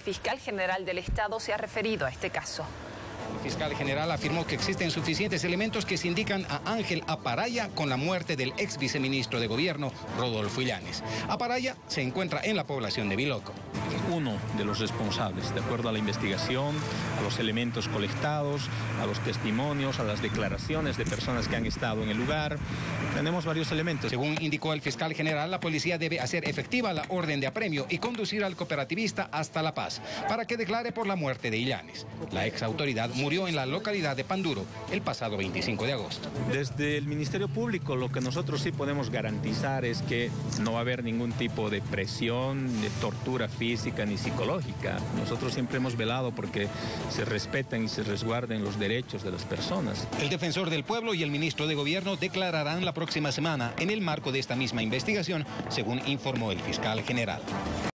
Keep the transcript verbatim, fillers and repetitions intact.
fiscal general del Estado se ha referido a este caso. El fiscal general afirmó que existen suficientes elementos que se indican a Ángel Aparaya con la muerte del ex viceministro de gobierno, Rodolfo Illanes. Aparaya se encuentra en la población de Biloco. Uno de los responsables, de acuerdo a la investigación, a los elementos colectados, a los testimonios, a las declaraciones de personas que han estado en el lugar. Tenemos varios elementos. Según indicó el fiscal general, la policía debe hacer efectiva la orden de apremio y conducir al cooperativista hasta La Paz para que declare por la muerte de Illanes. La ex autoridad murió en la localidad de Panduro el pasado veinticinco de agosto. Desde el Ministerio Público lo que nosotros sí podemos garantizar es que no va a haber ningún tipo de presión, de tortura física ni psicológica. Nosotros siempre hemos velado porque se respeten y se resguarden los derechos de las personas. El defensor del pueblo y el ministro de Gobierno declararán la próxima semana en el marco de esta misma investigación, según informó el fiscal general.